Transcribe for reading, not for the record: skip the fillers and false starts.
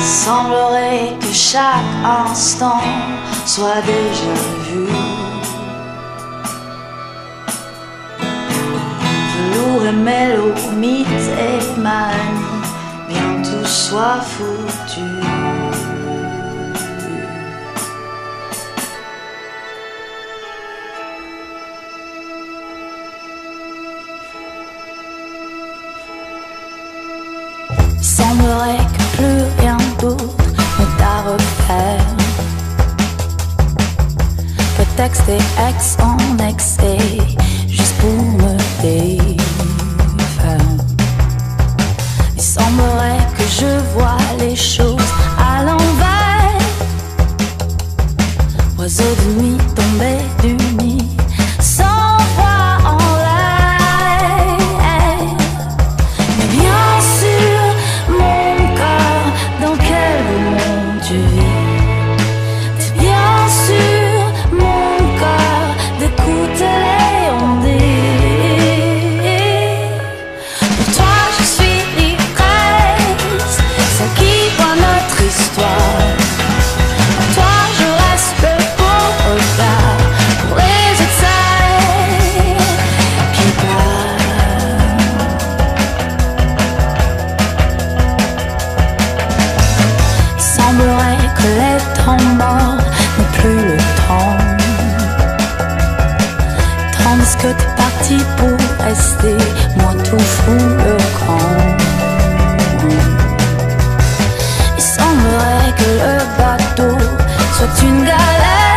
Semblerait que chaque instant soit déjà vu. Velours et mélo, mythe et manie, bien tout soit foutu. Il semblerait que plus rien d'autre n'est à refaire. Prétexte et ex en excès, juste pour me défaire. Il semblerait que je vois les choses à l'envers. Oiseau de nuit tombé du nid, sans foi en l'air. Mais bien sûr, mon corps, dans quel monde tu vis? C'est bien sûr, mon corps, d'écouter les ondées. Pour toi, je suis l'ivresse, celle qui voit notre histoire. Pour toi, je reste le beau regard pour les étincelles qui parlent. Il semblerait que les temps morts n'aient plus le temps. Tandis que t'es parti pour rester, moi tout fou le camp. Il semblerait que le bateau soit une galère.